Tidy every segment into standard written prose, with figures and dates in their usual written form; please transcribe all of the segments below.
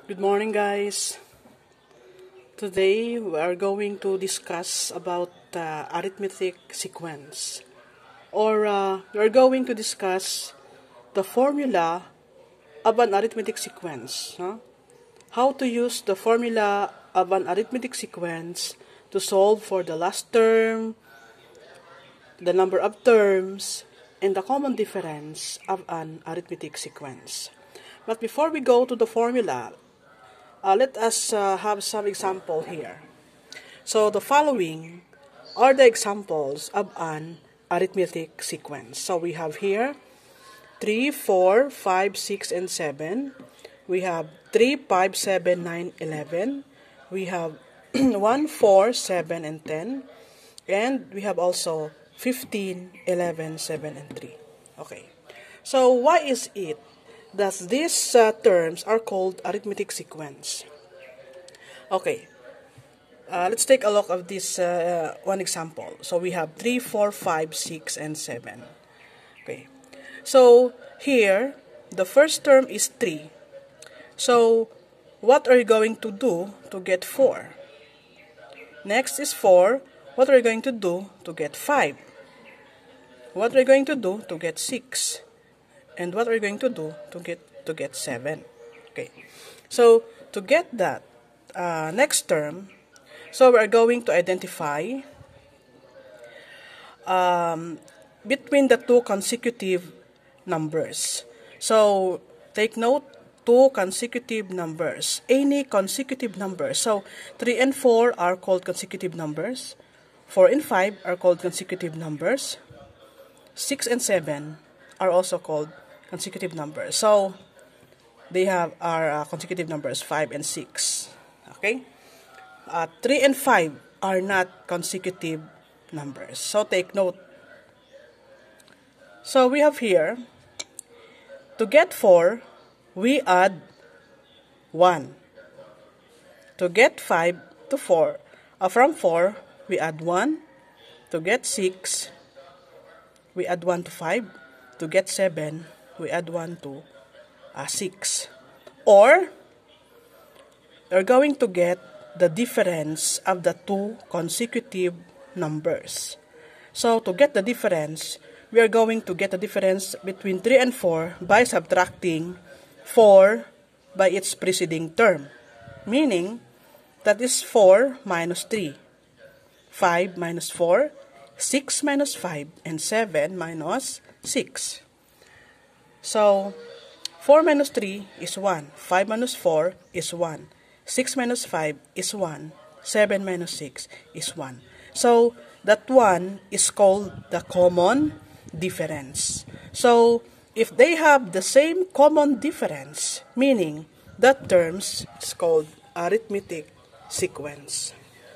Good morning, guys. Today we are going to discuss about arithmetic sequence, or we are going to discuss the formula of an arithmetic sequence. How to use the formula of an arithmetic sequence to solve for the last term, the number of terms, and the common difference of an arithmetic sequence. But before we go to the formula, let us have some example here. So the following are the examples of an arithmetic sequence. So we have here 3, 4, 5, 6, and 7. We have 3, 5, 7, 9, 11. We have 1, 4, 7, and 10. And we have also 15, 11, 7, and 3. Okay. So why is it that these terms are called arithmetic sequence? Okay. Let's take a look of this one example. So we have 3, 4, 5, 6, and 7. Okay. So here, the first term is 3. So what are you going to do to get 4? Next is 4. What are you going to do to get 5? What are you going to do to get 6? And what are you going to do to get 7? Okay. So to get that next term, so we are going to identify between the two consecutive numbers. So take note, two consecutive numbers, any consecutive number. So 3 and 4 are called consecutive numbers. 4 and 5 are called consecutive numbers. 6 and 7 are also called consecutive numbers. So they have our consecutive numbers 5 and 6. Okay? 3 and 5 are not consecutive numbers. So take note. So we have here, to get 4, we add 1. To get 5 to 4, from 4, we add 1. To get 6, we add 1 to 5. To get 7, we add 1 to 6. Or, we're going to get the difference of the two consecutive numbers. So, to get the difference, we are going to get the difference between 3 and 4 by subtracting 4 by its preceding term. Meaning, that is 4 minus 3, 5 minus 4, 6 minus 5, and 7 minus 6. So, 4 minus 3 is 1, 5 minus 4 is 1, 6 minus 5 is 1, 7 minus 6 is 1. So, that 1 is called the common difference. So, if they have the same common difference, meaning that terms is called arithmetic sequence.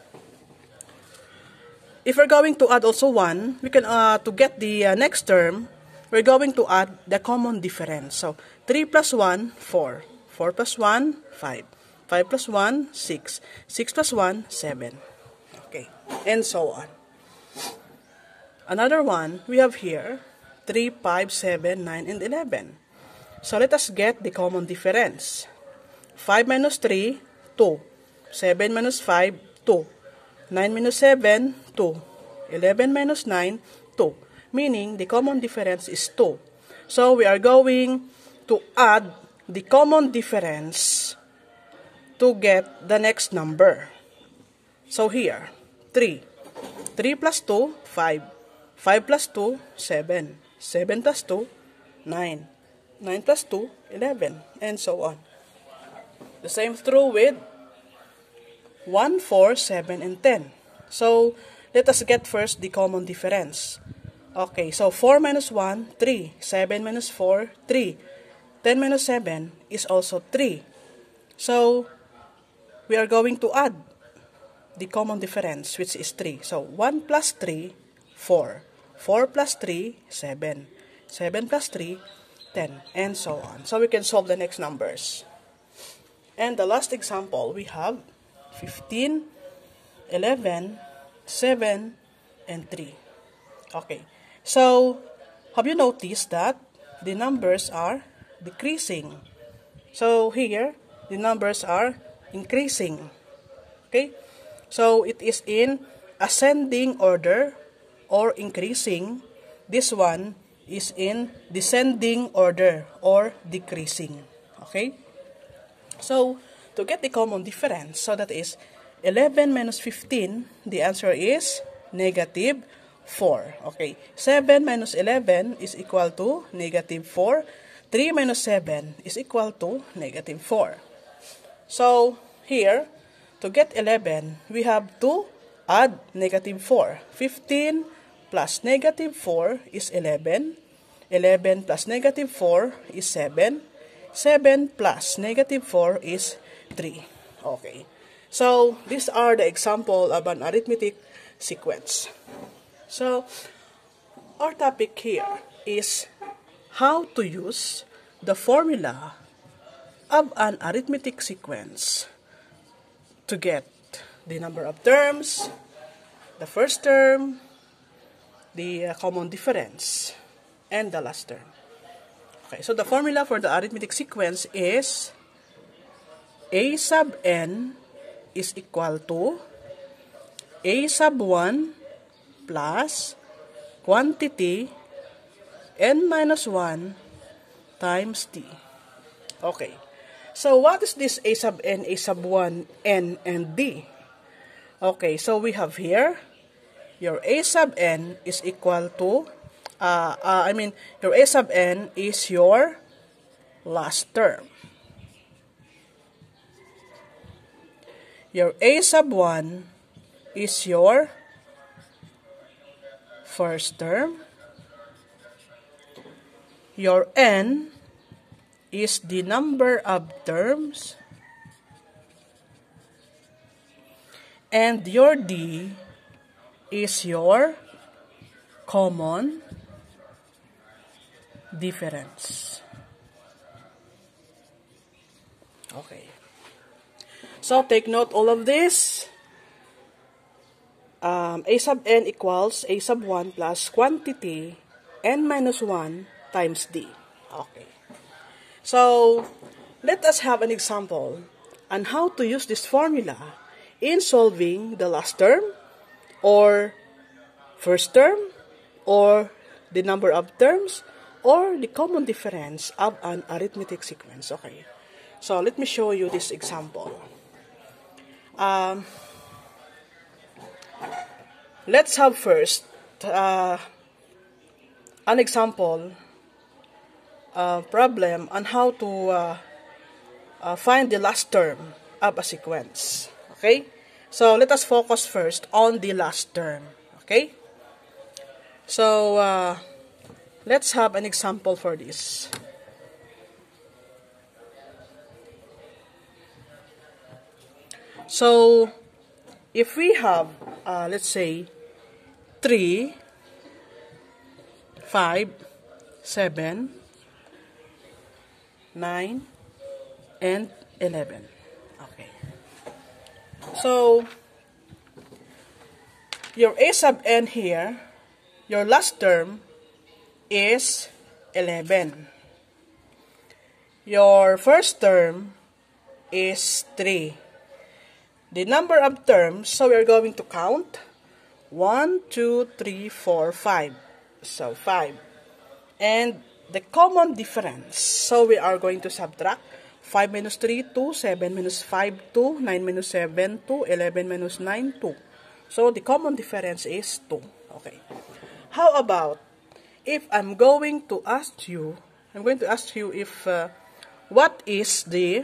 If we're going to add also 1, we can to get the next term, we're going to add the common difference. So, 3 plus 1, 4. 4 plus 1, 5. 5 plus 1, 6. 6 plus 1, 7. Okay, and so on. Another one, we have here, 3, 5, 7, 9, and 11. So, let us get the common difference. 5 minus 3, 2. 7 minus 5, 2. 9 minus 7, 2. 11 minus 9, 2. Meaning, the common difference is 2. So, we are going to add the common difference to get the next number. So, here, 3. 3 plus 2, 5. 5 plus 2, 7. 7 plus 2, 9. 9 plus 2, 11. And so on. The same true with 1, 4, 7, and 10. So, let us get first the common difference. Okay, so 4 minus 1, 3. 7 minus 4, 3. 10 minus 7 is also 3. So, we are going to add the common difference, which is 3. So, 1 plus 3, 4. 4 plus 3, 7. 7 plus 3, 10. And so on. So, we can solve the next numbers. And the last example, we have 15, 11, 7, and 3. Okay. So, have you noticed that the numbers are decreasing? So, here, the numbers are increasing. Okay? So, it is in ascending order or increasing. This one is in descending order or decreasing. Okay? So, to get the common difference, so that is 11 minus 15, the answer is negative 4. Okay, 7 minus 11 is equal to negative 4. 3 minus 7 is equal to negative 4. So, here, to get 11, we have to add negative 4. 15 plus negative 4 is 11. 11 plus negative 4 is 7. 7 plus negative 4 is 3. Okay. So, these are the example of an arithmetic sequence. So, our topic here is how to use the formula of an arithmetic sequence to get the number of terms, the first term, the common difference, and the last term. Okay, so the formula for the arithmetic sequence is a sub n is equal to a sub 1 plus quantity n minus 1 times t. Okay, so what is this a sub n, a sub 1, n, and d? Okay, so we have here your a sub n is equal to, your a sub n is your last term. Your a sub 1 is your first term. Your n is the number of terms. And your d is your common difference. Okay. So, take note all of this. A sub n equals a sub 1 plus quantity n minus 1 times d. Okay. So, let us have an example on how to use this formula in solving the last term or first term or the number of terms or the common difference of an arithmetic sequence. Okay. So, let me show you this example. Let's have first an example problem on how to find the last term of a sequence. Okay? So, let us focus first on the last term. Okay? So, let's have an example for this. So, if we have, let's say, 3, 5, 7, 9, and 11. Okay. So, your a sub n here, your last term is 11. Your first term is 3. The number of terms, so we are going to count 1, 2, 3, 4, 5. So 5. And the common difference, so we are going to subtract 5 minus 3, 2, 7 minus 5, 2, 9 minus 7, 2, 11 minus 9, 2. So the common difference is 2. Okay. How about if I'm going to ask you if what is the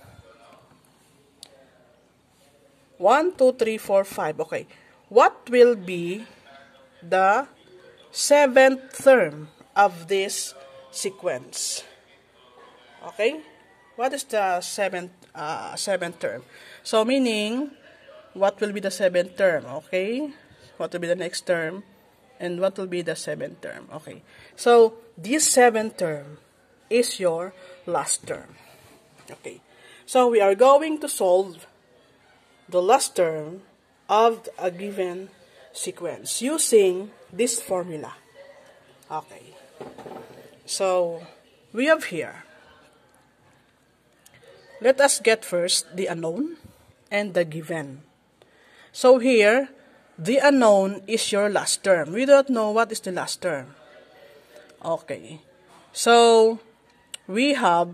1, 2, 3, 4, 5. Okay. What will be the seventh term of this sequence? Okay? What is the seventh term? So, meaning, what will be the seventh term? Okay? What will be the next term? And what will be the seventh term? Okay. So, this seventh term is your last term. Okay. So, we are going to solve the last term of a given sequence using this formula. Okay. So, we have here let us get first the unknown and the given. So here, the unknown is your last term. We don't know what is the last term. Okay. So, we have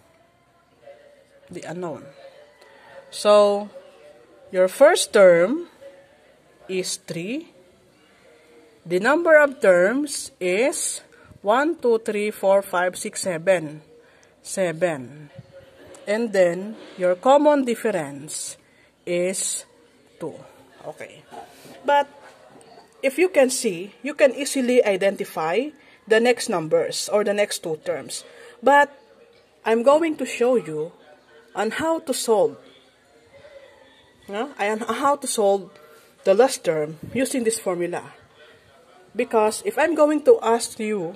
the unknown. So, your first term is 3. The number of terms is 1, 2, 3, 4, 5, 6, 7. 7. And then, your common difference is 2. Okay. But, if you can see, you can easily identify the next numbers or the next two terms. But, I'm going to show you on how to solve the last term using this formula. Because if I'm going to ask you,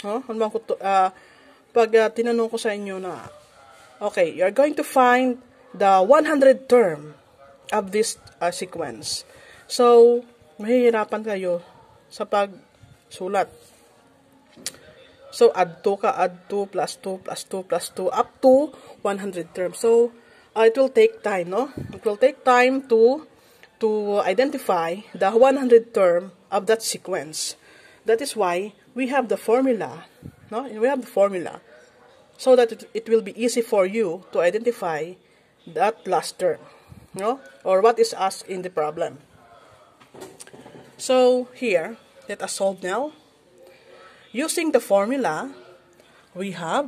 pag tinanong ko sa inyo na, okay, you're going to find the 100 term of this sequence. So, mahihirapan kayo sa pagsulat. So, add 2 ka, add 2 plus 2 plus 2 plus 2 up to 100 terms. So, it will take time, no? It will take time to identify the 100 term of that sequence. That is why we have the formula, no? We have the formula so that it will be easy for you to identify that last term, no? Or what is asked in the problem. So here, let us solve now. Using the formula, we have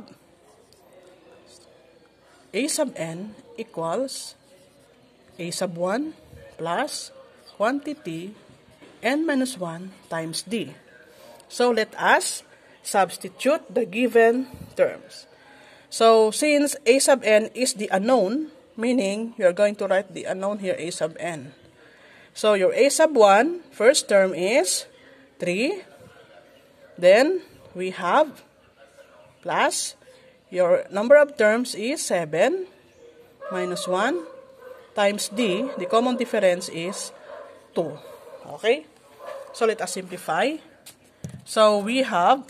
a sub n equals a sub 1 plus quantity n minus 1 times d. So, let us substitute the given terms. So, since a sub n is the unknown, meaning you are going to write the unknown here, a sub n. So, your a sub 1, first term is 3. Then, we have plus, your number of terms is 7 minus 1 times d, the common difference is 2. Okay? So, let us simplify. So, we have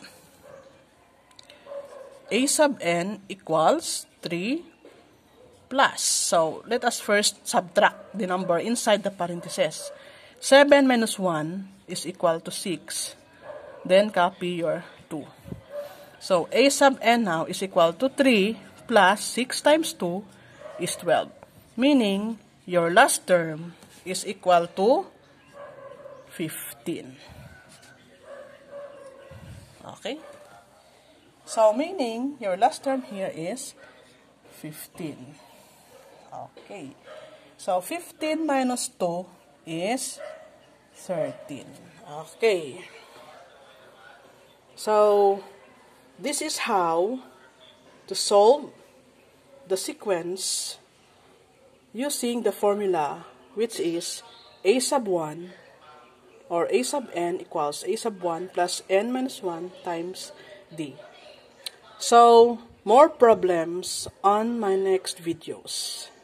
a sub n equals 3 plus. So, let us first subtract the number inside the parentheses. 7 minus 1 is equal to 6. Then, copy your 2. So, a sub n now is equal to 3 plus 6 times 2 is 12. Meaning, your last term is equal to 15. Okay? So, meaning, your last term here is 15. Okay. So, 15 minus 2 is 13. Okay. So, this is how to solve the sequence using the formula, which is a sub 1 or a sub n equals a sub 1 plus n minus 1 times d. So, more problems on my next videos.